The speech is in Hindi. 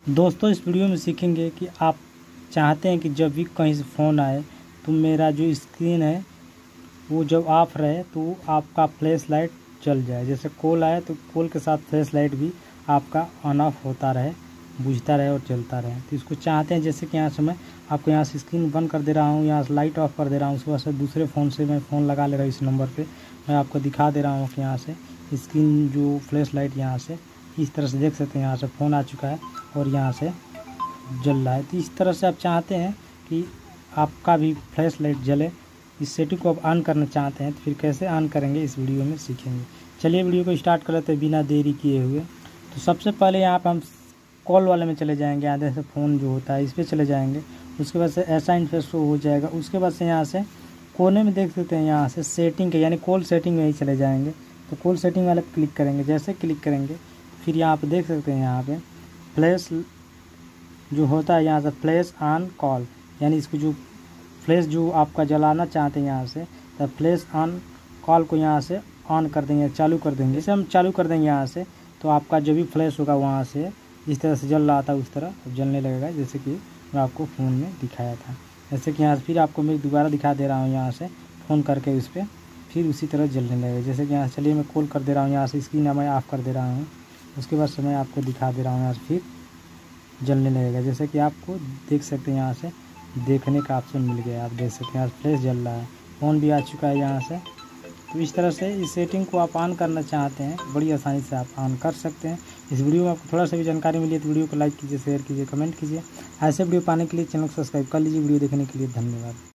दोस्तों इस वीडियो में सीखेंगे कि आप चाहते हैं कि जब भी कहीं से फ़ोन आए तो मेरा जो स्क्रीन है वो जब ऑफ रहे तो आपका फ्लैश लाइट जल जाए। जैसे कॉल आए तो कॉल के साथ फ्लैश लाइट भी आपका ऑन ऑफ होता रहे, बुझता रहे और चलता रहे। तो इसको चाहते हैं जैसे कि यहाँ से मैं आपको यहाँ से स्क्रीन बंद कर दे रहा हूँ, यहाँ से लाइट ऑफ कर दे रहा हूँ, उसके बाद से दूसरे फ़ोन से मैं फ़ोन लगा ले रहा हूँ। इस नंबर पे मैं आपको दिखा दे रहा हूँ कि यहाँ से स्क्रीन जो फ्लैश लाइट यहाँ से इस तरह से देख सकते हैं, यहाँ से फ़ोन आ चुका है और यहाँ से जल रहा है। तो इस तरह से आप चाहते हैं कि आपका भी फ्लैश लाइट जले, इस सेटिंग को आप ऑन करना चाहते हैं तो फिर कैसे ऑन करेंगे इस वीडियो में सीखेंगे। चलिए वीडियो को स्टार्ट कर लेते हैं बिना देरी किए हुए। तो सबसे पहले यहाँ पर हम कॉल वाले में चले जाएंगे, आधे से फ़ोन जो होता है इस पर चले जाएंगे। उसके बाद से ऐसा इंटरफेस शो हो जाएगा। उसके बाद से यहाँ से कोने में देख सकते हैं, यहाँ से सेटिंग के यानी कॉल सेटिंग में ही चले जाएंगे। तो कॉल सेटिंग वाले पर क्लिक करेंगे। जैसे क्लिक करेंगे फिर यहाँ पे देख सकते हैं, यहाँ पे फ्लैश जो होता है यहाँ से फ्लैश ऑन कॉल, यानी इसको जो फ्लैश जो आपका जलाना चाहते हैं यहाँ से तो फ्लैश ऑन कॉल को यहाँ से ऑन कर देंगे, चालू कर देंगे। जैसे हम चालू कर देंगे यहाँ से तो आपका जो भी फ्लैश होगा वहाँ से इस तरह से जल रहा था उस तरह अब जलने लगेगा, जैसे कि मैं आपको फ़ोन में दिखाया था। जैसे कि यहाँ से फिर आपको मैं दोबारा दिखा दे रहा हूँ, यहाँ से फ़ोन करके उस पर फिर उसी तरह जलने लगेगा। जैसे कि यहाँ चलिए मैं कॉल कर दे रहा हूँ, यहाँ से स्क्रीन मैं ऑफ़ कर दे रहा हूँ। उसके बाद से मैं आपको दिखा दे रहा हूँ, यहाँ से फिर जलने लगेगा। जैसे कि आपको देख सकते हैं, यहाँ से देखने का ऑप्शन मिल गया, आप देख सकते हैं यहाँ फ्लैश जल रहा है, फ़ोन भी आ चुका है यहाँ से। तो इस तरह से इस सेटिंग को आप ऑन करना चाहते हैं बड़ी आसानी से आप ऑन कर सकते हैं। इस वीडियो में आपको थोड़ा सा भी जानकारी मिली है तो वीडियो को लाइक कीजिए, शेयर कीजिए, कमेंट कीजिए। ऐसे वीडियो पाने के लिए चैनल को सब्सक्राइब कर लीजिए। वीडियो देखने के लिए धन्यवाद।